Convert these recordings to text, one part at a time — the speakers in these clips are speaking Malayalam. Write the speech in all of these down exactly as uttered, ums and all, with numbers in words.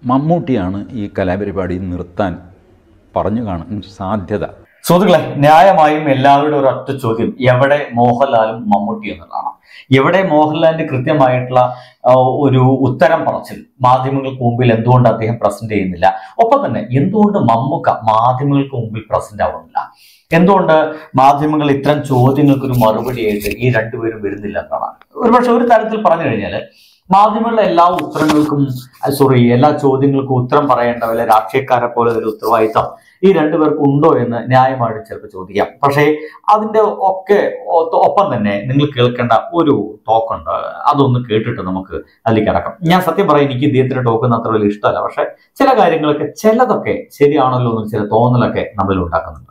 മമ്മൂട്ടിയാണ് ഈ കലാപരിപാടി നിർത്താൻ പറഞ്ഞു കാണാൻ സാധ്യത. സുഹൃത്തുക്കളെ, ന്യായമായും എല്ലാവരുടെ ഒരു ഒറ്റ ചോദ്യം, എവിടെ മോഹൻലാലും മമ്മൂട്ടി എന്നുള്ളതാണ്. എവിടെ മോഹൻലാലിന്റെ കൃത്യമായിട്ടുള്ള ഒരു ഉത്തരം പറച്ചിൽ മാധ്യമങ്ങൾക്ക് മുമ്പിൽ എന്തുകൊണ്ട് അദ്ദേഹം പ്രസന്റ് ചെയ്യുന്നില്ല? ഒപ്പം തന്നെ എന്തുകൊണ്ട് മമ്മൂക്ക മാധ്യമങ്ങൾക്ക് മുമ്പിൽ പ്രസന്റ് ആവുന്നില്ല? എന്തുകൊണ്ട് മാധ്യമങ്ങൾ ഇത്തരം ചോദ്യങ്ങൾക്ക് ഒരു മറുപടിയായിട്ട് ഈ രണ്ടുപേരും വരുന്നില്ല എന്നാണ്. ഒരുപക്ഷെ ഒരു തരത്തിൽ പറഞ്ഞു കഴിഞ്ഞാൽ മാധ്യമങ്ങളുടെ എല്ലാ ഉത്തരങ്ങൾക്കും സോറി എല്ലാ ചോദ്യങ്ങൾക്കും ഉത്തരം പറയേണ്ട വല്ല രാഷ്ട്രീയക്കാരെ പോലെ ഒരു ഉത്തരവാദിത്തം ഈ രണ്ടുപേർക്കും ഉണ്ടോ എന്ന് ന്യായമായിട്ട് ചിലപ്പോൾ ചോദിക്കാം. പക്ഷേ അതിന്റെ ഒക്കെ ഒപ്പം തന്നെ നിങ്ങൾ കേൾക്കേണ്ട ഒരു ടോക്കുണ്ട്, അതൊന്ന് കേട്ടിട്ട് നമുക്ക് അതിലേക്ക് ഇറക്കാം. ഞാൻ സത്യം പറയാം, എനിക്ക് ഇദ്ദേഹത്തിന്റെ ടോക്ക് അത്ര വലിയ ഇഷ്ടമല്ല. പക്ഷെ ചില കാര്യങ്ങളൊക്കെ ചിലതൊക്കെ ശരിയാണല്ലോ എന്ന് ചില തോന്നലൊക്കെ നമ്മളിൽ ഉണ്ടാക്കുന്നുണ്ട്.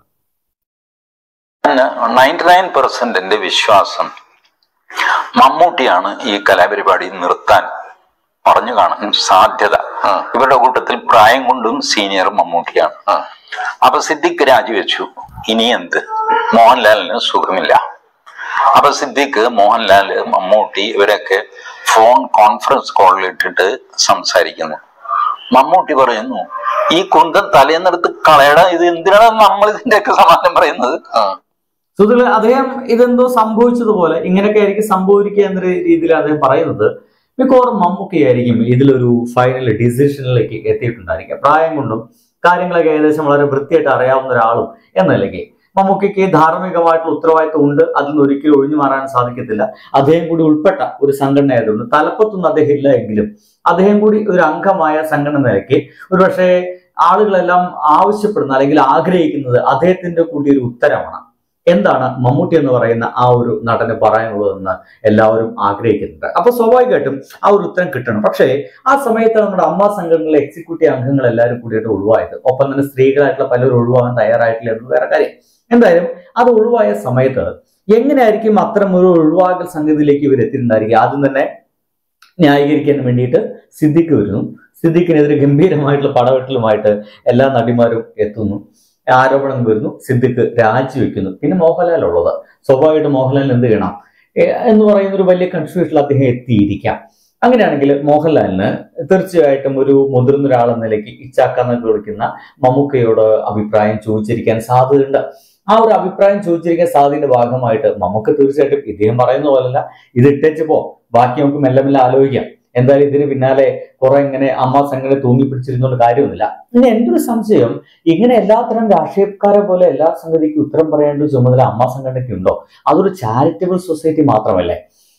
നയൻറ്റി നയൻ പെർസെന്റിന്റെ വിശ്വാസം മമ്മൂട്ടിയാണ് ഈ കലാപരിപാടി നിർത്താൻ പറഞ്ഞു കാണാൻ സാധ്യത. ഇവരുടെ കൂട്ടത്തിൽ പ്രായം കൊണ്ടും സീനിയർ മമ്മൂട്ടിയാണ്. അപ്പൊ സിദ്ദിഖ് രാജിവെച്ചു, ഇനി എന്ത്? മോഹൻലാലിന് സുഖമില്ല. അപ്പൊ സിദ്ദിഖ്, മോഹൻലാല്, മമ്മൂട്ടി ഇവരൊക്കെ ഫോൺ കോൺഫറൻസ് കോളിൽ ഇട്ടിട്ട് സംസാരിക്കുന്നു. മമ്മൂട്ടി പറയുന്നു, ഈ കുന്തം തലേന്നെടുത്ത് കളയട, ഇത് എന്തിനാണ് നമ്മൾ ഇതിന്റെയൊക്കെ സമാധാനം പറയുന്നത്? സുഹൃത്തുക്കളെ, അദ്ദേഹം ഇതെന്തോ സംഭവിച്ചതുപോലെ ഇങ്ങനെയൊക്കെ ആയിരിക്കും സംഭവിക്കുക എന്ന രീതിയിൽ അദ്ദേഹം പറയുന്നത്. മിക്കവാറും മമ്മൂക്കയായിരിക്കും ഇതിലൊരു ഫൈനൽ ഡിസിഷനിലേക്ക് എത്തിയിട്ടുണ്ടായിരിക്കുക. പ്രായം കൊണ്ടും കാര്യങ്ങളൊക്കെ ഏകദേശം വളരെ വൃത്തിയായിട്ട് അറിയാവുന്ന ഒരാളും എന്ന നിലയ്ക്ക് മമ്മൂക്കയ്ക്ക് ധാർമ്മികമായിട്ടുള്ള ഉത്തരവാദിത്വം ഉണ്ട്. അതിൽ നിന്ന് ഒരിക്കലും ഒഴിഞ്ഞു മാറാൻ സാധിക്കത്തില്ല. അദ്ദേഹം കൂടി ഉൾപ്പെട്ട ഒരു സംഘടന ആയതുകൊണ്ട് തലപ്പത്തൊന്നും അദ്ദേഹം ഇല്ല എങ്കിലും അദ്ദേഹം കൂടി ഒരു അംഗമായ സംഘടന നിലയ്ക്ക് ഒരുപക്ഷെ ആളുകളെല്ലാം ആവശ്യപ്പെടുന്ന അല്ലെങ്കിൽ ആഗ്രഹിക്കുന്നത് അദ്ദേഹത്തിന്റെ കൂടി ഒരു ഉത്തരമാണ്. എന്താണ് മമ്മൂട്ടി എന്ന് പറയുന്ന ആ ഒരു നടന് പറയാനുള്ളതെന്ന് എല്ലാവരും ആഗ്രഹിക്കുന്നുണ്ട്. അപ്പൊ സ്വാഭാവികമായിട്ടും ആ ഒരു ഉത്തരം കിട്ടണം. പക്ഷേ ആ സമയത്ത് നമ്മുടെ അമ്മ സംഘടനയിലെ എക്സിക്യൂട്ടീവ് അംഗങ്ങൾ എല്ലാവരും കൂടിയിട്ട് ഒഴിവായത്, ഒപ്പം തന്നെ സ്ത്രീകളായിട്ടുള്ള പലരും ഒഴിവാകാൻ തയ്യാറായിട്ടില്ല എന്ന് വേറെ കാര്യം. എന്തായാലും അത് ഒഴിവായ സമയത്ത് എങ്ങനെയായിരിക്കും അത്തരം ഒരു ഒഴിവാകൽ സംഗതിയിലേക്ക് ഇവർ എത്തിയിട്ടുണ്ടായിരിക്കും? ആദ്യം തന്നെ ന്യായീകരിക്കാൻ വേണ്ടിയിട്ട് സിദ്ദിഖ് വരുന്നു. സിദ്ദിഖിനെതിരെ ഗംഭീരമായിട്ടുള്ള പടവെട്ടലുമായിട്ട് എല്ലാ നടിമാരും എത്തുന്നു. ആരോപണം വരുന്നു, സിദ്ദിഖ് രാജിവെക്കുന്നു. പിന്നെ മോഹൻലാൽ ഉള്ളത്, സ്വാഭാവികമായിട്ട് മോഹൻലാൽ എന്ത് ചെയ്യണം എന്ന് പറയുന്ന ഒരു വലിയ കൺഫ്യൂഷനിൽ അദ്ദേഹം എത്തിയിരിക്കാം. അങ്ങനെയാണെങ്കിൽ മോഹൻലാലിന് തീർച്ചയായിട്ടും ഒരു മുതിർന്ന ഒരാളെന്ന നിലയ്ക്ക് ഇച്ചാക്കാന്നൊക്കെ വിളിക്കുന്ന മമ്മൂക്കയോട് അഭിപ്രായം ചോദിച്ചിരിക്കാൻ സാധ്യതയുണ്ട്. ആ ഒരു അഭിപ്രായം ചോദിച്ചിരിക്കാൻ സാധ്യതയുടെ ഭാഗമായിട്ട് നമുക്ക് തീർച്ചയായിട്ടും ഇദ്ദേഹം പറയുന്ന പോലല്ല, ഇത് ഇട്ടേച്ച് പോ, ബാക്കി നമുക്ക് മെല്ലെ മെല്ലെ ആലോചിക്കാം. എന്തായാലും ഇതിന് പിന്നാലെ കുറെ ഇങ്ങനെ അമ്മ സംഘടന തൂങ്ങി പിടിച്ചിരുന്നുള്ള കാര്യമൊന്നുമില്ല. ഇനി എൻ്റെ ഒരു സംശയം, ഇങ്ങനെ എല്ലാത്തരം രാഷ്ട്രീയക്കാരെ പോലെ എല്ലാ സംഗതിക്കും ഉത്തരം പറയേണ്ട ചുമതല അമ്മ സംഘടനയ്ക്ക് ഉണ്ടോ? അതൊരു ചാരിറ്റബിൾ സൊസൈറ്റി മാത്രമല്ലേ?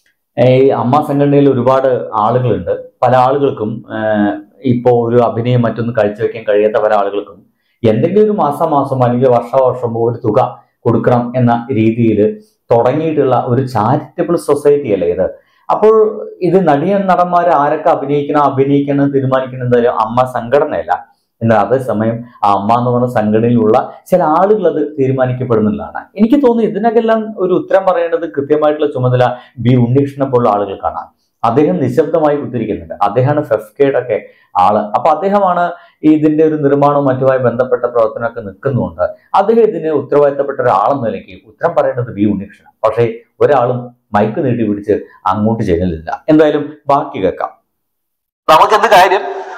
ഈ അമ്മ സംഘടനയിൽ ഒരുപാട് ആളുകളുണ്ട്. പല ആളുകൾക്കും ഇപ്പോ ഒരു അഭിനയം മറ്റൊന്നും കാഴ്ചവെക്കാൻ കഴിയാത്ത പല ആളുകൾക്കും എന്തെങ്കിലും ഒരു മാസം മാസം അല്ലെങ്കിൽ വർഷവർഷം ഒരു തുക കൊടുക്കണം എന്ന രീതിയിൽ തുടങ്ങിയിട്ടുള്ള ഒരു ചാരിറ്റബിൾ സൊസൈറ്റി അല്ലേ ഇത്? അപ്പോൾ ഇത് നടിയൻ നടന്മാർ ആരൊക്കെ അഭിനയിക്കണം അഭിനയിക്കണം തീരുമാനിക്കണം എന്തായാലും അമ്മ സംഘടനയല്ല. എന്നാൽ അതേസമയം ആ അമ്മ എന്ന് പറഞ്ഞ സംഘടനയിലുള്ള ചില ആളുകൾ അത് തീരുമാനിക്കപ്പെടുന്നതാണ്. എനിക്ക് തോന്നുന്നു ഇതിനൊക്കെല്ലാം ഒരു ഉത്തരം പറയേണ്ടത് കൃത്യമായിട്ടുള്ള ചുമതല ബി ഉണ്ണികൃഷ്ണനെ പോലുള്ള ആളുകൾക്കാണ്. അദ്ദേഹം നിശബ്ദമായി കുത്തിരിക്കുന്നുണ്ട്. അദ്ദേഹമാണ് ഫെഫ്കയുടെ ഒക്കെ ആള്. അപ്പൊ അദ്ദേഹമാണ് ഇതിന്റെ ഒരു നിർമ്മാണവും മറ്റുമായി ബന്ധപ്പെട്ട പ്രവർത്തനമൊക്കെ നിൽക്കുന്നുണ്ട്. അദ്ദേഹം ഇതിന് ഉത്തരവാദിത്തപ്പെട്ട ഒരാളെന്ന നിലയ്ക്ക് ഉത്തരം പറയേണ്ടത് ബി ഉണ്ണികൃഷ്ണൻ. പക്ഷേ ഒരാളും മൈക്ക് നീട്ടി പിടിച്ച് അങ്ങോട്ട് ചെല്ലില്ല. എന്തായാലും ബാക്കി കേൾക്കാം. നമുക്കെന്ത് കാര്യം?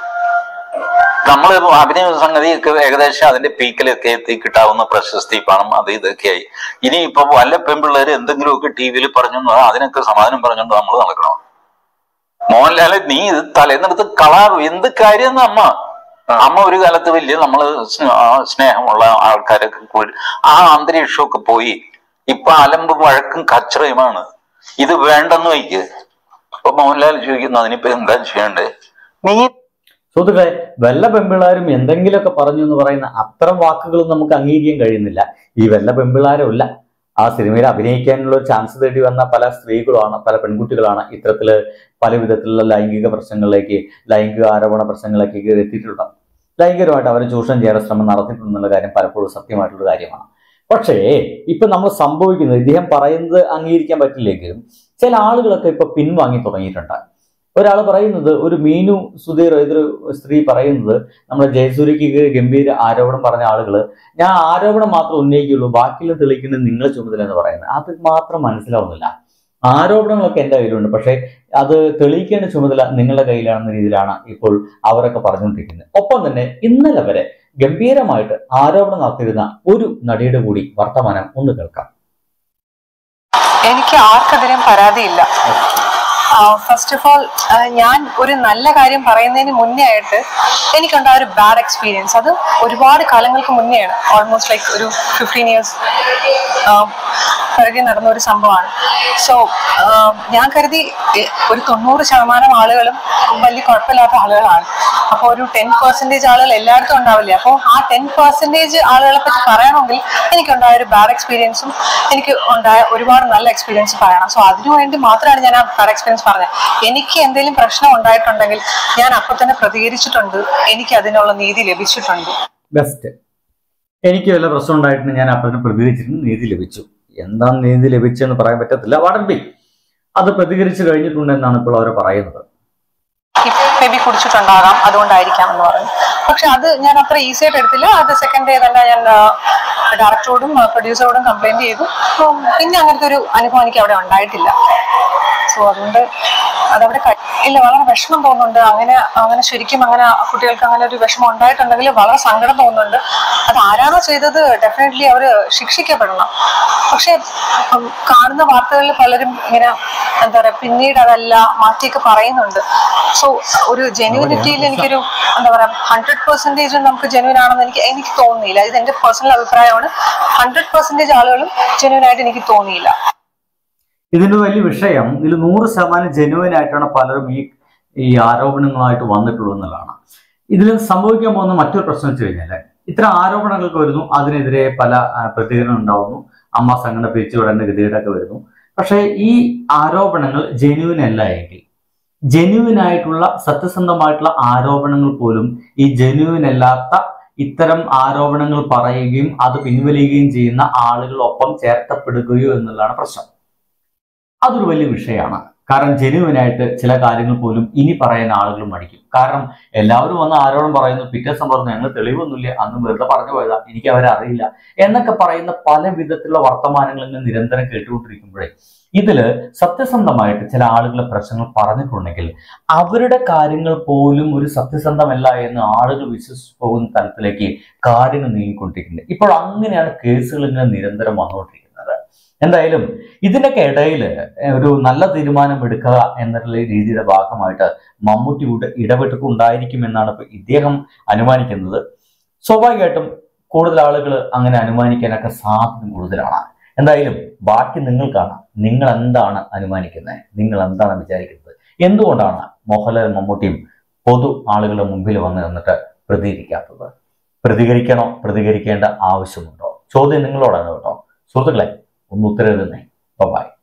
നമ്മൾ അഭിനയ സംഗതിയൊക്കെ ഏകദേശം അതിന്റെ പീക്കിലൊക്കെ എത്തി കിട്ടാവുന്ന പ്രശസ്തി പണം അത് ഇതൊക്കെയായി. ഇനി ഇപ്പൊ വല്ല പെൺപിള്ളേര് എന്തെങ്കിലുമൊക്കെ ടി വിയിൽ പറഞ്ഞു അതിനൊക്കെ സമാധാനം പറഞ്ഞുകൊണ്ട് നമ്മൾ നടക്കണോ? മോഹൻലാലെ, നീ ഇത് തലേന്നെടുത്ത് കളാറും എന്ത് കാര്യം? അമ്മ അമ്മ ഒരു കാലത്ത് വലിയ നമ്മള് സ്നേഹമുള്ള ആൾക്കാരൊക്കെ കൂടി ആ അന്തരീക്ഷമൊക്കെ പോയി ഇപ്പൊ അലമ്പ് വഴക്കും കച്ചറയുമാണ്. ഇത് വേണ്ടെന്ന് വയ്ക്ക്. അപ്പൊ മോഹൻലാൽ ചോദിക്കുന്നു, അതിനിപ്പോ എന്താ ചെയ്യണ്ടേ? നീ സുഹൃത്തുക്കളെ, വെല്ല പെമ്പിള്ളാരും എന്തെങ്കിലുമൊക്കെ പറഞ്ഞു എന്ന് പറയുന്ന അത്തരം വാക്കുകളും നമുക്ക് അംഗീകരിക്കാൻ കഴിയുന്നില്ല. ഈ വെല്ല പെമ്പിള്ളാരല്ല, ആ സിനിമയിൽ അഭിനയിക്കാനുള്ള ഒരു ചാൻസ് തേടി വന്ന പല സ്ത്രീകളാണ്, പല പെൺകുട്ടികളാണ് ഇത്തരത്തില് പല വിധത്തിലുള്ള ലൈംഗിക പ്രശ്നങ്ങളിലേക്ക്, ലൈംഗിക ആരോപണ പ്രശ്നങ്ങളിലേക്ക് എത്തിയിട്ടുള്ളത്. ലൈംഗികമായിട്ട് അവരെ ചൂഷണം ചെയ്യാൻ ശ്രമം നടത്തിയിട്ടുണ്ടെന്നുള്ള കാര്യം പലപ്പോഴും സത്യമായിട്ടുള്ള കാര്യമാണ്. പക്ഷേ ഇപ്പൊ നമ്മൾ സംഭവിക്കുന്നത്, ഇദ്ദേഹം പറയുന്നത് അംഗീകരിക്കാൻ പറ്റില്ലെങ്കിലും ചില ആളുകളൊക്കെ ഇപ്പൊ പിൻവാങ്ങി തുടങ്ങിയിട്ടുണ്ട്. ഒരാൾ പറയുന്നത്, ഒരു മീനു സുധീർ ഏതൊരു സ്ത്രീ പറയുന്നത്, നമ്മുടെ ജയസൂര്യക്ക് ഗംഭീര ആരോപണം പറഞ്ഞ ആളുകൾ, ഞാൻ ആരോപണം മാത്രം ഉന്നയിക്കുള്ളൂ, ബാക്കിയുള്ള തെളിയിക്കുന്നത് നിങ്ങളെ ചുമതല എന്ന് പറയുന്നത്. അത് മാത്രം മനസ്സിലാവുന്നില്ല. ആരോപണങ്ങളൊക്കെ എൻ്റെ കയ്യിലുണ്ട്, പക്ഷേ അത് തെളിയിക്കേണ്ട ചുമതല നിങ്ങളുടെ കയ്യിലാണെന്ന രീതിയിലാണ് ഇപ്പോൾ അവരൊക്കെ പറഞ്ഞുകൊണ്ടിരിക്കുന്നത്. ഒപ്പം തന്നെ ഇന്നലെ വരെ ഗംഭീരമായിട്ട് ആരോപണം നടത്തിയിരുന്ന ഒരു നടിയുടെ കൂടി വർത്തമാനം ഒന്ന് കേൾക്കാം. എനിക്ക് ആർക്കെതിരെയും പരാതിയില്ല. ഫസ്റ്റ് ഓഫ് ഓൾ ഞാൻ ഒരു നല്ല കാര്യം പറയുന്നതിന് മുന്നേ ആയിട്ട് എനിക്കുണ്ടായ ഒരു ബാഡ് എക്സ്പീരിയൻസ്, അത് ഒരുപാട് കാലങ്ങൾക്ക് മുന്നെയാണ്, ഓൾമോസ്റ്റ് ലൈക്ക് ഒരു ഫിഫ്റ്റീൻ ഇയേഴ്സ് പിറകെ നടന്ന ഒരു സംഭവമാണ്. സോ ഞാൻ കരുതി ഒരു തൊണ്ണൂറ് ശതമാനം ആളുകളും വലിയ കുഴപ്പമില്ലാത്ത ആളുകളാണ്. അപ്പോൾ ഒരു ടെൻ പെർസെൻറ്റേജ് ആളുകൾ എല്ലായിടത്തും ഉണ്ടാവില്ല. അപ്പോൾ ആ ടെൻ പെർസെൻറ്റേജ് ആളുകളെ പറ്റി പറയണമെങ്കിൽ എനിക്കുണ്ടായ ഒരു ബാഡ് എക്സ്പീരിയൻസും എനിക്ക് ഉണ്ടായ ഒരുപാട് നല്ല എക്സ്പീരിയൻസും പറയണം. സോ അതിനുവേണ്ടി മാത്രമാണ് ഞാൻ ആ ബാഡ് എക്സ്പീരിയൻസ് പറഞ്ഞത്. എനിക്ക് എന്തെങ്കിലും പ്രശ്നം ഉണ്ടായിട്ടുണ്ടെങ്കിൽ ഞാൻ അപ്പൊ തന്നെ പ്രതികരിച്ചിട്ടുണ്ട്, എനിക്ക് അതിനുള്ള നീതി ലഭിച്ചിട്ടുണ്ട്. ബെസ്റ്റ്. എനിക്ക് വല്ല പ്രശ്നം ഉണ്ടായിട്ടുണ്ട്, ഞാൻ അപ്പൊ തന്നെ പ്രതികരിച്ചിട്ടുണ്ട്, നീതി ലഭിച്ചു. എന്താണ് നീതി ലഭിച്ചെന്ന് പറയാൻ പറ്റത്തില്ല. വാടൻബി അത് പ്രതികരിച്ചു കഴിഞ്ഞിട്ടുണ്ടെന്നാണ് ഇപ്പോൾ അവർ പറയുന്നത്. മേ ബി കുടിച്ചിട്ടുണ്ടാകാം, അതുകൊണ്ടായിരിക്കാം എന്ന് പറഞ്ഞു. പക്ഷെ അത് ഞാൻ അത്ര ഈസി ആയിട്ട് എടുത്തില്ല. അത് സെക്കൻഡ് ഡേ തന്നെ ഞാൻ ഡയറക്ടറോടും പ്രൊഡ്യൂസറോടും കംപ്ലൈന്റ് ചെയ്തു. പിന്നെ അങ്ങനത്തെ ഒരു അനുഭവം എനിക്ക് അവിടെ ഉണ്ടായിട്ടില്ല. സോ അതുകൊണ്ട് അതവിടെ ഇല്ല, വളരെ വിഷമം തോന്നുന്നുണ്ട്. അങ്ങനെ അങ്ങനെ ശരിക്കും അങ്ങനെ കുട്ടികൾക്ക് അങ്ങനെ ഒരു വിഷമം ഉണ്ടായിട്ടുണ്ടെങ്കിൽ വളരെ സങ്കടം തോന്നുന്നുണ്ട്. അത് ആരാണോ ചെയ്തത് ഡെഫിനറ്റ്ലി അവര് ശിക്ഷിക്കപ്പെടണം. പക്ഷെ കാണുന്ന വാർത്തകളിൽ പലരും ഇങ്ങനെ എന്താ പറയാ പിന്നീട് അതല്ല മാറ്റിയൊക്കെ പറയുന്നുണ്ട്. സോ ഒരു ജെന്യൂനിറ്റിയിൽ എനിക്കൊരു എന്താ പറയാ ഹൺഡ്രഡ് പെർസെന്റേജ് നമുക്ക് ജെന്യൂൻ ആണെന്ന് എനിക്ക് എനിക്ക് തോന്നിയില്ല. ഇത് എന്റെ പേഴ്സണൽ അഭിപ്രായമാണ്. ഹൺഡ്രഡ് പെർസെന്റേജ് ആളുകളും ജെന്യൂൻ ആയിട്ട് എനിക്ക് തോന്നിയില്ല. ഇതിന്റെ വലിയ വിഷയം ഇതിൽ നൂറ് ശതമാനം ജെന്യുവൻ ആയിട്ടാണ് പലരും ഈ ഈ ആരോപണങ്ങളായിട്ട് വന്നിട്ടുള്ളത് എന്നുള്ളതാണ്. ഇതിൽ സംഭവിക്കാൻ പോകുന്ന മറ്റൊരു പ്രശ്നം വെച്ച് കഴിഞ്ഞാൽ ഇത്തരം ആരോപണങ്ങൾക്ക് വരുന്നു, അതിനെതിരെ പല പ്രതികരണം ഉണ്ടാവുന്നു, അമ്മ സംഘടന പിരിച്ചുവിടേണ്ട ഗതികേടൊക്കെ വരുന്നു. പക്ഷേ ഈ ആരോപണങ്ങൾ ജെന്യുവൻ അല്ല എങ്കിൽ, ജെന്യുവൻ ആയിട്ടുള്ള സത്യസന്ധമായിട്ടുള്ള ആരോപണങ്ങൾ പോലും ഈ ജെന്യുവൻ അല്ലാത്ത ഇത്തരം ആരോപണങ്ങൾ പറയുകയും അത് പിൻവലിയുകയും ചെയ്യുന്ന ആളുകളൊപ്പം ചേർത്തപ്പെടുകയോ എന്നുള്ളതാണ് പ്രശ്നം. അതൊരു വലിയ വിഷയമാണ്. കാരണം ജെന്യുവനായിട്ട് ചില കാര്യങ്ങൾ പോലും ഇനി പറയാൻ ആളുകൾ മടിക്കും. കാരണം എല്ലാവരും വന്ന് ആരോടും പറയുന്നു, പിറ്റേ സംഭവം ഞങ്ങൾ തെളിവൊന്നുമില്ല, അന്ന് വെറുതെ പറഞ്ഞു പോയതാ, എനിക്ക് അവരെ അറിയില്ല എന്നൊക്കെ പറയുന്ന പല വിധത്തിലുള്ള വർത്തമാനങ്ങളിൽ നിന്ന് നിരന്തരം കേട്ടുകൊണ്ടിരിക്കുമ്പോഴേ ഇതില് സത്യസന്ധമായിട്ട് ചില ആളുകളെ പ്രശ്നങ്ങൾ പറഞ്ഞിട്ടുണ്ടെങ്കിൽ അവരുടെ കാര്യങ്ങൾ പോലും ഒരു സത്യസന്ധമല്ല എന്ന് ആളുകൾ വിശ്വസിച്ചു പോകുന്ന തലത്തിലേക്ക് കാര്യങ്ങൾ നീങ്ങിക്കൊണ്ടിരിക്കുന്നത്. ഇപ്പോൾ അങ്ങനെയാണ് കേസുകൾ ഇങ്ങനെ നിരന്തരം വന്നുകൊണ്ടിരിക്കുന്നത്. എന്തായാലും ഇതിനൊക്കെ ഇടയിൽ ഒരു നല്ല തീരുമാനം എടുക്കുക എന്നുള്ള രീതിയുടെ ഭാഗമായിട്ട് മമ്മൂട്ടി ഇടപെട്ടിട്ടുണ്ടായിരിക്കുമെന്നാണ് ഇപ്പൊ ഇദ്ദേഹം അനുമാനിക്കുന്നത്. സ്വാഭാവികമായിട്ടും കൂടുതൽ ആളുകൾ അങ്ങനെ അനുമാനിക്കാനൊക്കെ സാധ്യത കൂടുതലാണ്. എന്തായാലും ബാക്കി നിങ്ങൾക്കാണ്. നിങ്ങൾ എന്താണ് അനുമാനിക്കുന്നത്? നിങ്ങൾ എന്താണ് വിചാരിക്കുന്നത്? എന്തുകൊണ്ടാണ് മോഹൻലാൽ മമ്മൂട്ടിയും പൊതു ആളുകളുടെ മുമ്പിൽ വന്ന് നിന്നിട്ട് പ്രതികരിക്കാത്തത്? പ്രതികരിക്കണോ? പ്രതികരിക്കേണ്ട ആവശ്യമുണ്ടോ? ചോദ്യം നിങ്ങളോടാണ് കേട്ടോ. സുഹൃത്തുക്കളെ, ഒന്ന് ഉത്തരവിടുന്നേ. ബൈ.